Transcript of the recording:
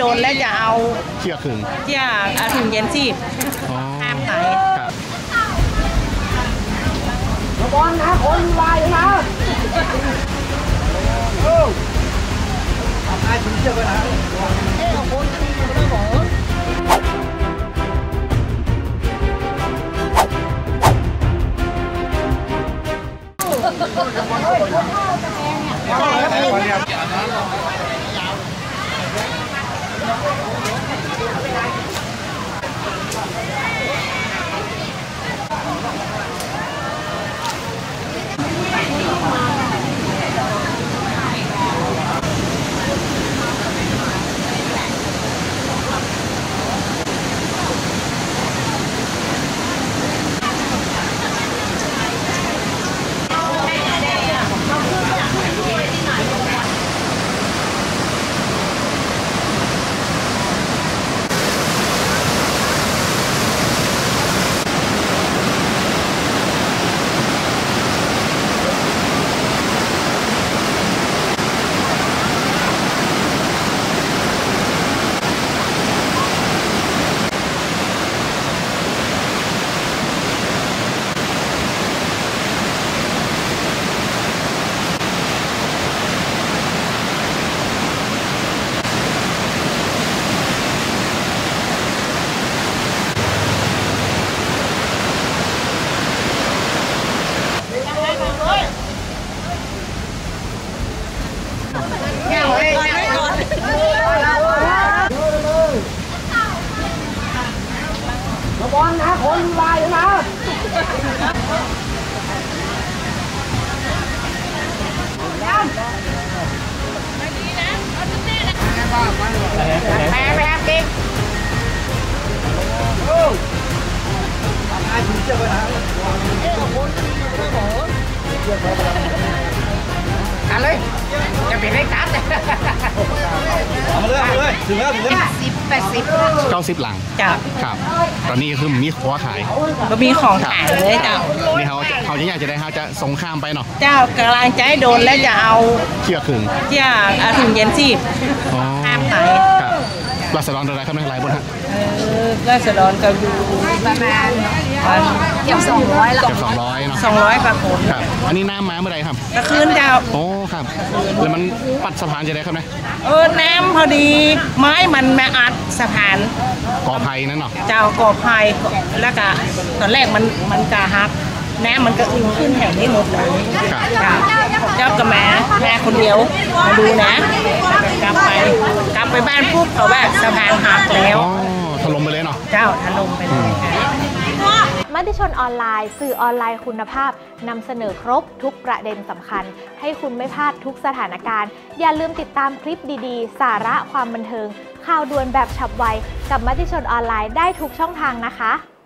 นแล้วจะเอาเชี่ยถึงเอาถึงเย็นชีพห้ามขายระวังนะคนวายนะทำได้ถึงเชื่อไปนะคนไม่บอกระวังนะคนวายนะแม่กิ๊กทำได้ถึงเชื่อไปนะคนไม่บอกเลยจะเป็นได้การ์ดเลยเอามาเลยถึงแล้ว 80 หลังจ้ะครับตอนนี้คือมีขวขายก็มีของขายเลยเจ้านี่เขาจะอยากจะได้เขาจะส่งข้ามไปเนาะเจ้ากำลังใจโดนแล้วจะเอาเชี่ยถึงเอาถึงเย็นชีพห้ามขายครับราษฎรอะไรครับในหลายบนฮะราษฎรก็อยู่ประมาณเกือบ200แล้วเกือบ200เนาะ 200กว่าคนครับอันนี้น้ำมาเมื่อไรครับกลางคืนเจ้าโอ้ครับแล้วมันปัดสะพานจะได้ครับนะน้ำพอดีไม้มันมาอัดสะพานก่อภัยนั่นเนาะเจ้าก่อภัยแล้วก็ตอนแรกมันกะฮักน้ำมันก็อึ้งขึ้นแถวนี้หมดเลยเจ้าก็แม่คนเดียวมาดูนะกลับไปบ้านปุ๊บเขาว่าสะพานหักแล้วถล่มไปเลยเนาะเจ้าถล่มไปเลยมติชนออนไลน์สื่อออนไลน์คุณภาพนำเสนอครบทุกประเด็นสำคัญให้คุณไม่พลาดทุกสถานการณ์อย่าลืมติดตามคลิปดีๆสาระความบันเทิงข่าวด่วนแบบฉับไวกับมติชนออนไลน์ได้ทุกช่องทางนะคะ